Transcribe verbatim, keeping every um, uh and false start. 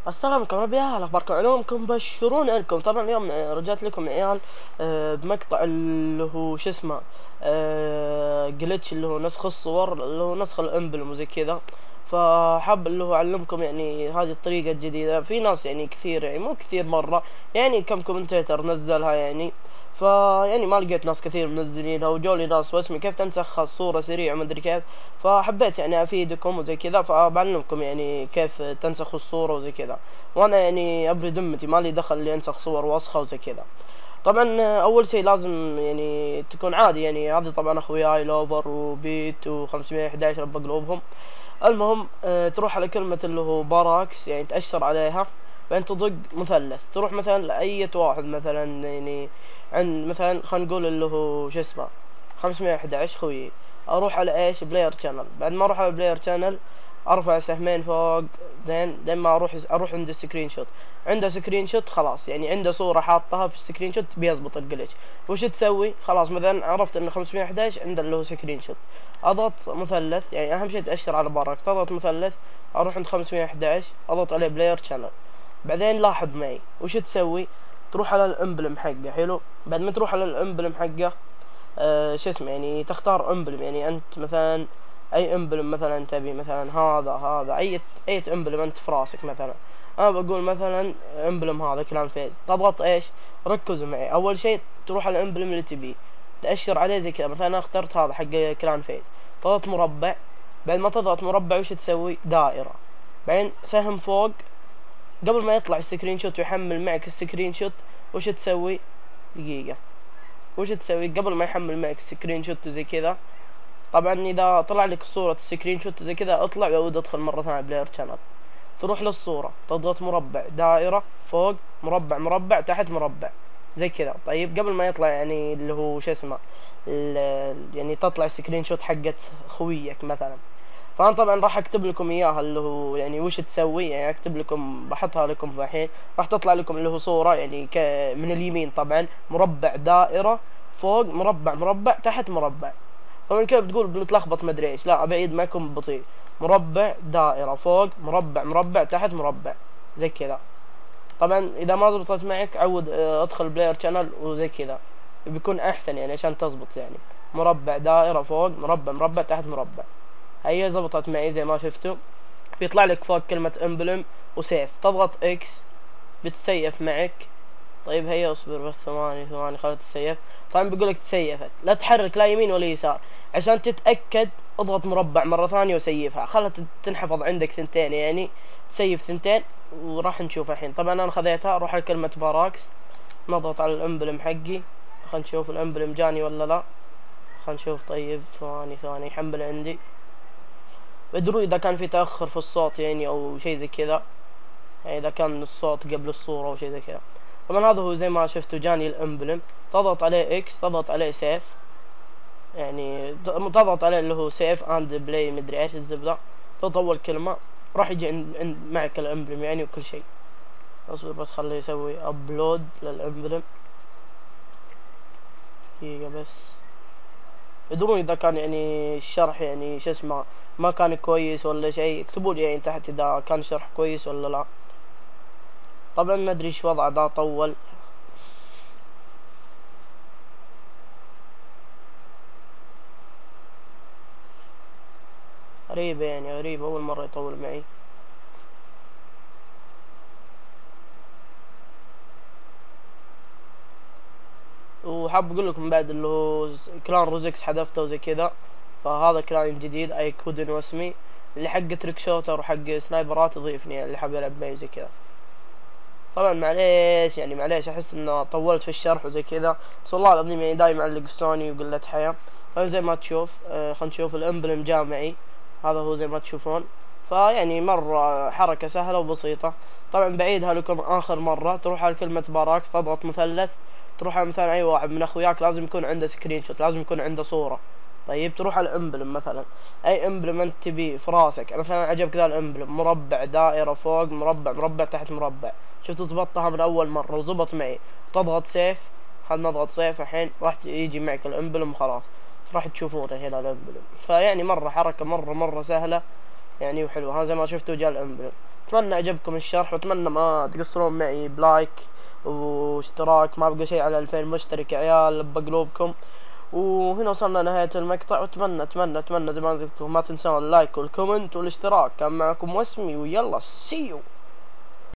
السلام عليكم ربيع، اخباركم علومكم بشرون انكم. طبعا اليوم رجعت لكم عيال آه، بمقطع اللي هو شو اسمه جلتش، اللي هو نسخ الصور، اللي هو نسخ الامبلم وزي كذا. فحاب اللي هو اعلمكم يعني هذه الطريقة الجديدة. في ناس يعني كثير، يعني مو كثير مرة، يعني كم كومنتيتر نزلها يعني. فيعني ما لقيت ناس كثير منزلينها، وجولي ناس واسمي كيف تنسخ الصورة سريع ومدري كيف. فحبيت يعني افيدكم وزي كذا، فبعلمكم يعني كيف تنسخ الصورة وزي كذا. وانا يعني ابري ذمتي مالي دخل اللي انسخ صور واسخة وزي كذا. طبعا اول شيء لازم يعني تكون عادي، يعني هذه طبعا اخوياي لوفر وبيت وخمسمية وأحد عشر رب قلوبهم. المهم أه تروح على كلمة اللي هو باراكس، يعني تأشر عليها، بعدين تضق مثلث، تروح مثلا لأية واحد مثلا، يعني عند مثلا خلينا نقول اللي هو شو اسمه خمسمية وأحد عشر خويي. اروح على ايش؟ بلاير شانل. بعد ما اروح على بلاير شانل ارفع سهمين فوق، زين زين ما اروح اروح عند السكرين شوت. عنده سكرين شوت خلاص، يعني عنده صورة حاطها في السكرين شوت بيزبط الجلتش. وش تسوي؟ خلاص مثلا عرفت ان خمسمية وأحد عشر عنده اللي هو سكرين شوت، اضغط مثلث، يعني اهم شيء تأشر على باراكس، تضغط مثلث، اروح عند خمسمية وأحد عشر اضغط عليه بلاير شانل. بعدين لاحظ معي وش تسوي؟ تروح على الامبلم حقه. حلو. بعد ما تروح على الامبلم حقه آه شو اسمه، يعني تختار امبلم، يعني انت مثلا اي امبلم مثلا تبي، مثلا هذا هذا اي اي امبلم انت في راسك. مثلا انا بقول مثلا امبلم هذا كلان فيز. تضغط ايش؟ ركزوا معي. اول شيء تروح على الامبلم اللي تبيه، تأشر عليه زي كذا. مثلا انا اخترت هذا حق كلان فيز، تضغط مربع. بعد ما تضغط مربع وش تسوي؟ دائرة. بعدين سهم فوق. قبل ما يطلع السكرين شوت ويحمل معك السكرين شوت وش تسوي؟ دقيقة. وش تسوي قبل ما يحمل معك السكرين شوت وزي كذا؟ طبعا اذا طلع لك صورة السكرين شوت زي كذا اطلع وعود ادخل مرة ثانية بلاير شانل. تروح للصورة، تضغط مربع، دائرة، فوق، مربع، مربع، تحت، مربع، زي كذا. طيب قبل ما يطلع يعني اللي هو شو اسمه يعني تطلع السكرين شوت حقت خويك مثلا. فانا طبعا راح اكتب لكم اياها اللي هو يعني وش تسوي، يعني اكتب لكم بحطها لكم في الحين. راح تطلع لكم اللي هو صورة يعني ك من اليمين طبعا مربع، دائرة، فوق، مربع، مربع، تحت، مربع. طبعا كيف بتقول متلخبط مدري ايش، لا ابعيد معكم بطيء. مربع، دائرة، فوق، مربع، مربع، تحت، مربع، زي كذا. طبعا اذا ما زبطت معك عود ادخل بلاير شانل وزي كذا بيكون احسن، يعني عشان تزبط. يعني مربع، دائرة، فوق، مربع، مربع، تحت، مربع. هي زبطت معي زي ما شفتوا. بيطلع لك فوق كلمة امبلم وسيف، تضغط اكس بتسيف معك. طيب هيا اصبر بس ثواني ثواني خلت تسيف. طبعا بيقول لك تسيفت، لا تحرك لا يمين ولا يسار. عشان تتأكد اضغط مربع مرة ثانية وسيفها، خلت تنحفظ عندك ثنتين، يعني تسيف ثنتين. وراح نشوف الحين. طبعا انا خذيتها، اروح على كلمة باراكس، نضغط على الامبلم حقي. خلينا نشوف الامبلم جاني ولا لا. خلينا نشوف. طيب ثواني ثواني يحمل عندي. بدروا اذا كان في تأخر في الصوت يعني او شيء زي كذا، يعني اذا كان الصوت قبل الصورة او شيء زي كذا. طبعا هذا هو زي ما شفتوا جاني الامبلم. تضغط عليه اكس، تضغط عليه سيف، يعني تضغط عليه اللي هو سيف اند بلاي مدري ايش الزبدة. تضغط اول كلمة راح يجي عند, عند معك الامبلم يعني وكل شيء. اصبر بس خليه يسوي ابلود للامبلم دقيقة بس. يدرون اذا كان يعني الشرح يعني شو اسمه ما كان كويس ولا شيء، اكتبوا لي يعني تحت اذا كان شرح كويس ولا لا. طبعا ما ادري ايش وضعه ده طول. غريبة يعني غريبة، اول مرة يطول معي. وحاب اقول لكم بعد اللي هو كلان روزكس حذفته وزي كذا، فهذا كلان جديد اي كودن واسمي اللي حق تريك شوتر وحق سنايبرات يضيفني، يعني اللي حاب يلعب معي زي كذا. طبعا معليش يعني معليش احس انه طولت في الشرح وزي كذا، بس والله العظيم يعني دايم علق ستوني وقلة حياة. زي ما تشوف آه خلينا نشوف الامبلم جامعي، هذا هو زي ما تشوفون. فيعني مرة حركة سهلة وبسيطة. طبعا بعيدها لكم اخر مرة. تروح على كلمة باراكس، تضغط مثلث، تروح على مثلا اي واحد من اخوياك لازم يكون عنده سكرين شوت، لازم يكون عنده صورة. طيب تروح على الامبلم مثلا، اي امبلم انت تبيه في راسك. مثلا عجبك ذا الامبلم مربع، دائرة، فوق، مربع، مربع، تحت، مربع. شفت ضبطتها من اول مرة وزبط معي. تضغط سيف. خلنا نضغط سيف الحين راح يجي معك الامبلم وخلاص راح تشوفونه هنا الامبلم. فيعني مرة حركة مرة مرة سهلة يعني وحلوة. ها زي ما شفتوا جاء الامبلم. اتمنى عجبكم الشرح، واتمنى ما تقصرون معي بلايك واشتراك. ما بقى شيء على ألفين مشترك يا عيال بقلوبكم. وهنا وصلنا نهاية المقطع، واتمنى اتمنى اتمنى زي ما قلت ما تنسون اللايك والكومنت والاشتراك. كان معكم وسمي، ويلا سيو.